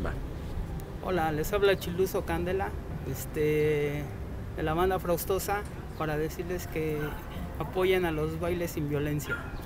Va. Hola, les habla Chiluso Candela, de la banda Fraustosa, para decirles que apoyen a los bailes sin violencia.